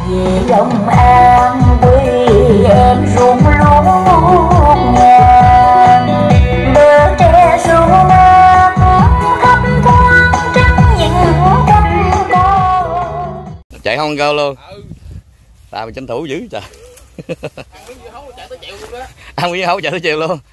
về Long An quê em ruộng lúa ngàn, bờ tre ru mát thấp thoáng trắng những cánh con. Chạy không cơ luôn. Ta mình tranh thủ dữ trời. Ăn miếng hấu chạy tới chiều luôn.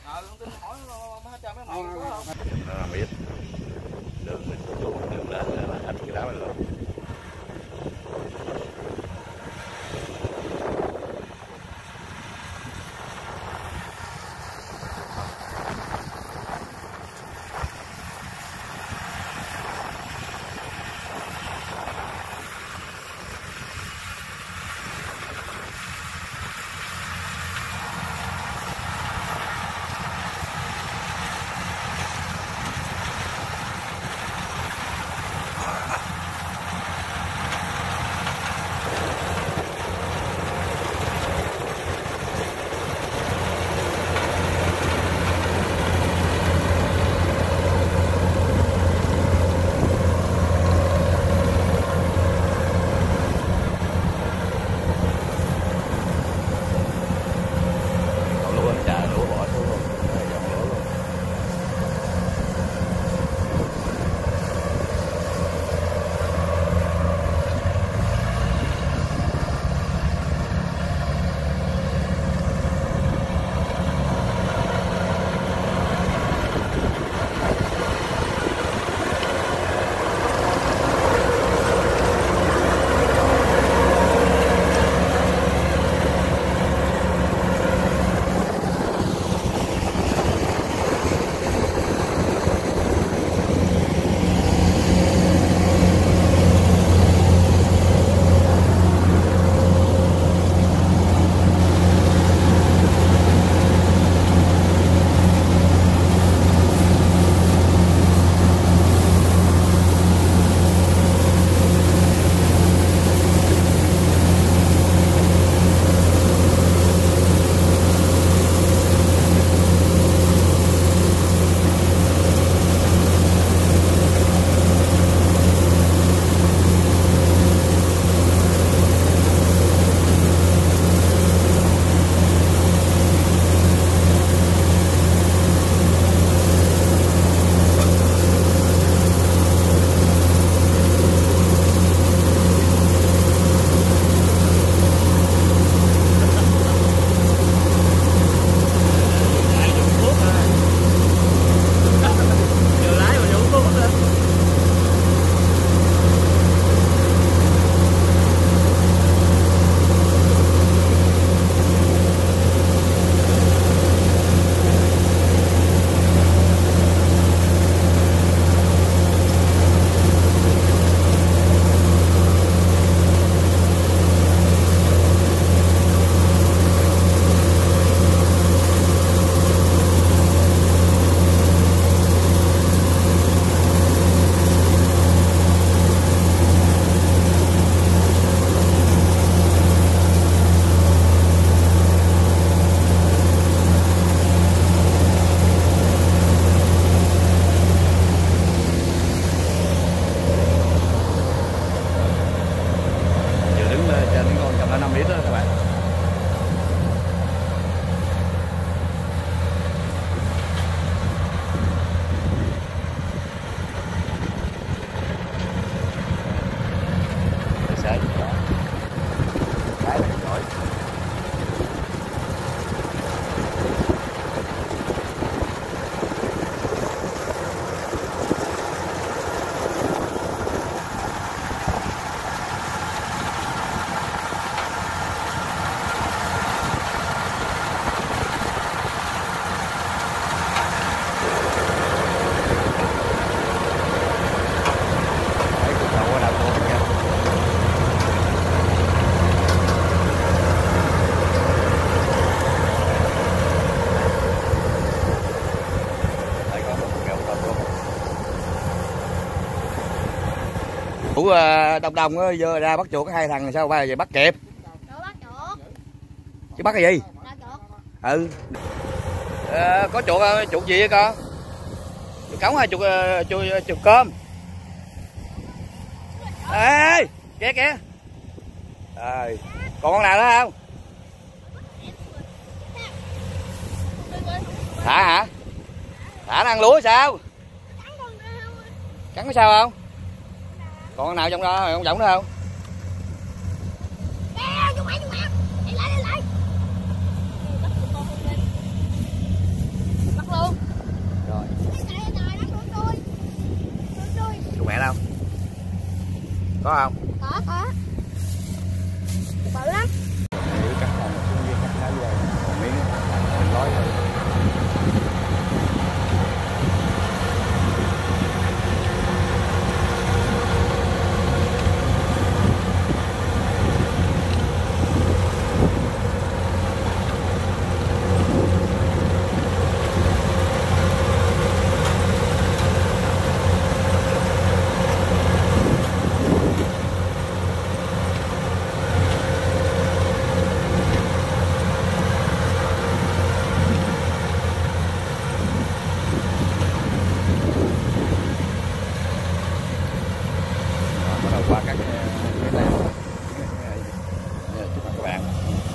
Ủa đông đông á vô ra bắt chuột có hai thằng sao ba về bắt kịp. Chứ bắt cái gì? Ừ. Có chuột gì vậy con? Chuột cống hay chuột cơm? Ê, kìa kìa. Rồi. Còn con nào nữa không? Thả hả? Thả nó ăn lúa sao? Cắn có sao không? Còn con nào trong đó, con giọng nữa không? Rồi. Tụi mẹ đâu? Có không? Có. Bự lắm. Cắt một xuống dưới, cắt lá vô một miếng mình gói rồi. Qua các cái này trước mặt các bạn.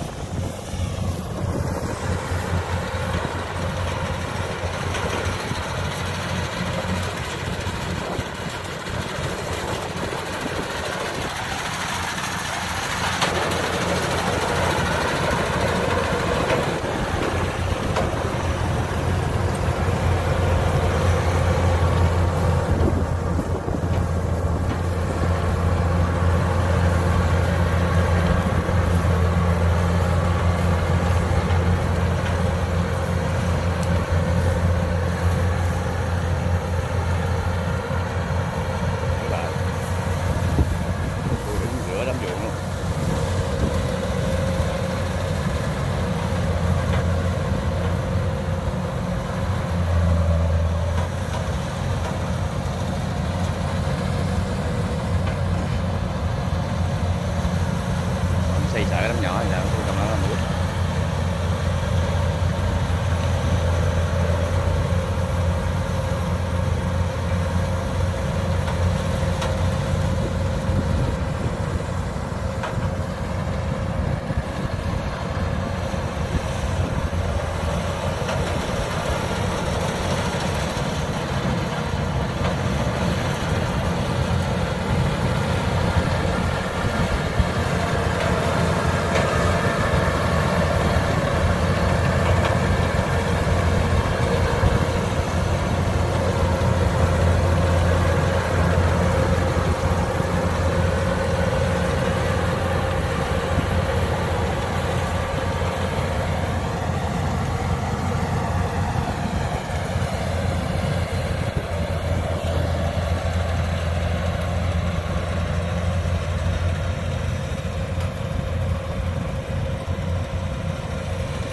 Xây sợ đám nhỏ thì sao, trong đó là nước.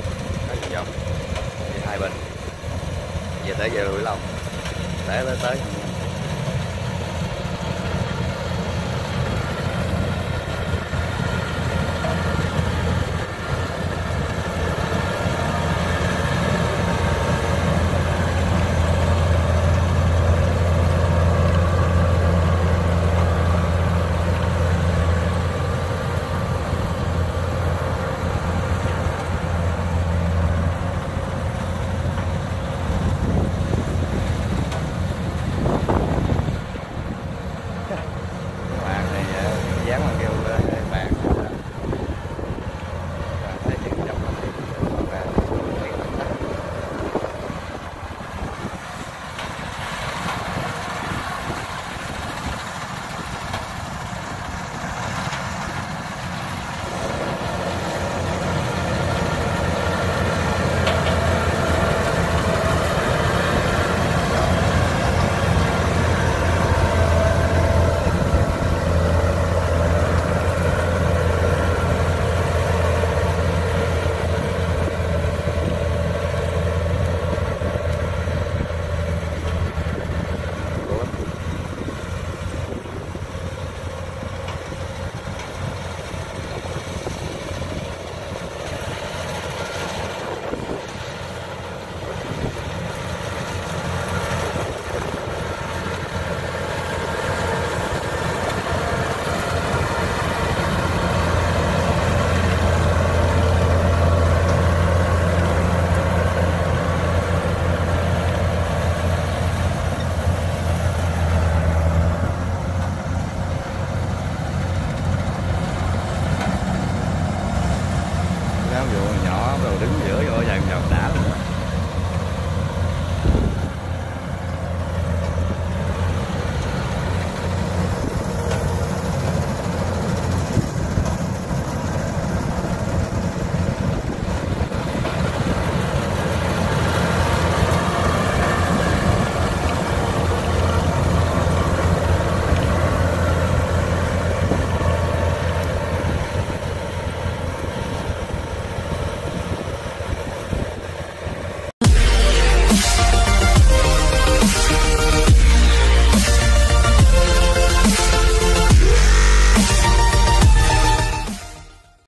Hai bên về tới giờ Vĩnh Long để tới